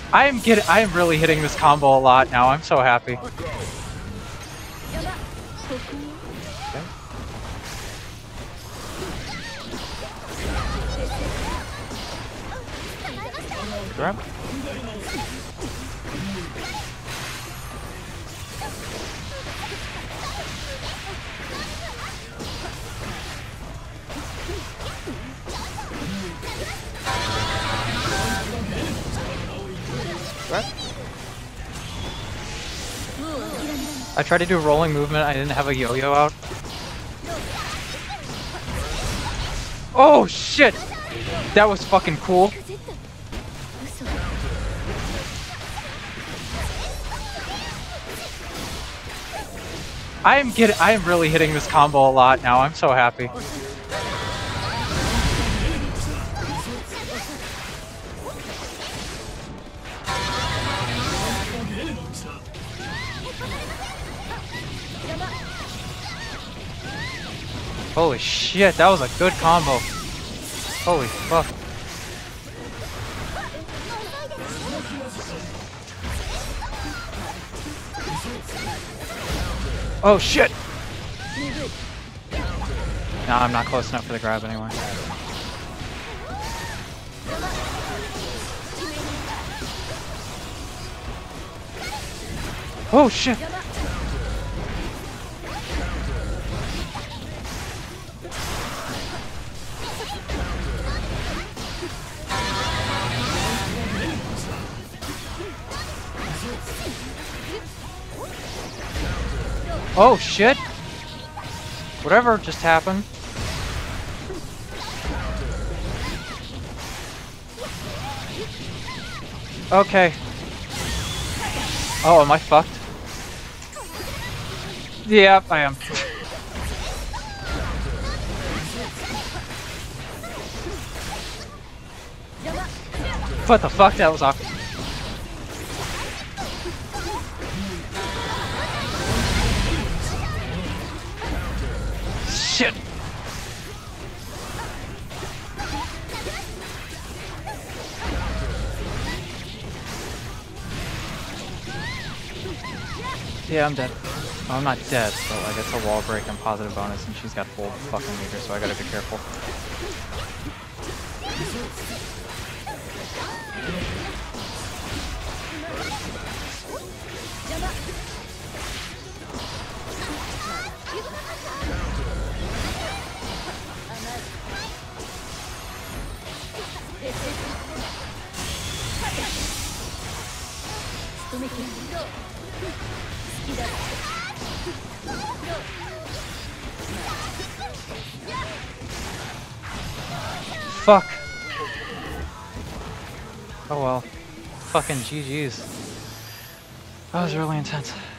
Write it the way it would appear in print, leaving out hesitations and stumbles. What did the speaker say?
I am really hitting this combo a lot now. I'm so happy. Okay. Grab. Grab. I tried to do a rolling movement. I didn't have a yo-yo out. Oh shit! That was fucking cool. I am really hitting this combo a lot now. I'm so happy. Holy shit, that was a good combo. Holy fuck. Oh shit! Nah, I'm not close enough for the grab anyway. Oh shit! Oh shit! Whatever just happened. Okay. Oh, am I fucked? Yep, I am. What the fuck? That was awkward. Shit! Yeah, I'm dead. Well, I'm not dead, but like it's a wall break and positive bonus, and she's got full fucking meter, so I gotta be careful. Fuck. Oh well. Fucking GG's. That was really intense.